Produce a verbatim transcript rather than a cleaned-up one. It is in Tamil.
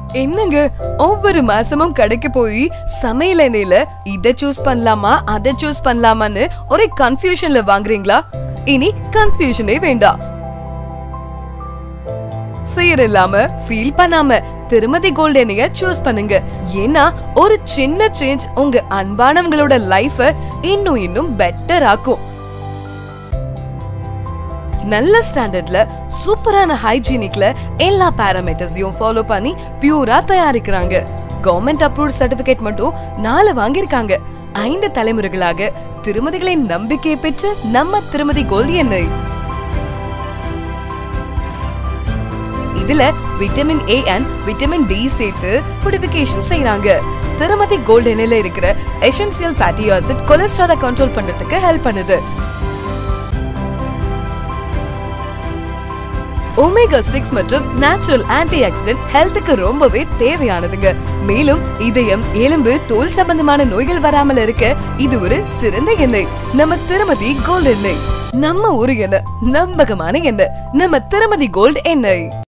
என்னங்க ஒவ்வொரு மாசமும் கடைக்கு போய் சமையல் எண்ணெயில இத சூஸ் பண்ணலாமா அத சூஸ் பண்ணலாமான்னு ஒரே கன்ஃபியூஷன்ல வாங்குறீங்களா? இனி கன்ஃபியூஷனே வேண்டாம். ஃபியர் இல்லாம ஃபீல் பண்ணாம திருமதி கோல்ட் எண்ணெய சூஸ் பண்ணுங்க. ஏன்னா ஒரு சின்ன சேஞ்ச் உங்க அன்பானவங்களோட லைஃப இன்னும் இன்னும் பெட்டர் ஆக்கும். நல்ல ஸ்டாண்டர்ட்ல சூப்பரான ஹைஜீனிக்ல எல்லா பாராமீட்டர்ஸையும் ஃபாலோ பண்ணி பியூரா தயாரிக்கிறாங்க. கவர்மெண்ட் அப்ரூவ்ட் சர்டிபிகேட் மட்டும் நாலு வாங்கியிருக்காங்க. ஐந்து தலைமுறைகளாக திருமதிகளின் நம்பிக்கையை பெற்ற நம்ம திருமதி கோல்ட் எண்ணெய். இதுல vitamin A and vitamin D சேர்த்து பியூரிஃபிகேஷன் செய்யறாங்க. திருமதி கோல்ட் எண்ணெயில இருக்கிற எசென்சியல் ஃபேட்டி ஆசிட் கொலஸ்ட்ராலை கண்ட்ரோல் பண்றதுக்கு ஹெல்ப் பண்ணுது. ஒமேகா சிக்ஸ் மற்றும் நேச்சுரல் ஆன்டி ஆக்சிடென்ட் ஹெல்த்துக்கு ரொம்பவே தேவையானதுங்க. மேலும் இதயம், எலும்பு, தோல் சம்பந்தமான நோய்கள் வராமல் இருக்க இது ஒரு சிறந்த எண்ணெய். நம்ம திருமதி கோல்ட் எண்ணெய். நம்ம ஊரு எண்ணெய், நம்பகமான எண்ணெய். நம்ம திருமதி கோல்ட் எண்ணெய்.